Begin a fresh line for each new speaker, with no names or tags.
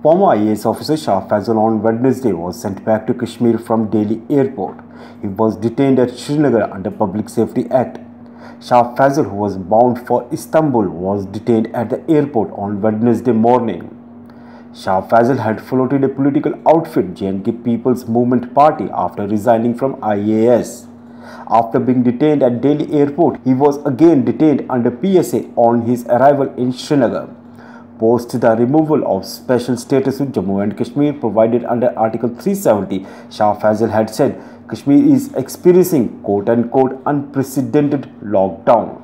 Former IAS officer Shah Faisal on Wednesday was sent back to Kashmir from Delhi airport. He was detained at Srinagar under Public Safety Act. Shah Faisal, who was bound for Istanbul, was detained at the airport on Wednesday morning. Shah Faisal had floated a political outfit, J&K People's Movement Party, after resigning from IAS. After being detained at Delhi airport, he was again detained under PSA on his arrival in Srinagar. Post the removal of special status with Jammu and Kashmir provided under Article 370, Shah Faisal had said Kashmir is experiencing quote-unquote unprecedented lockdown.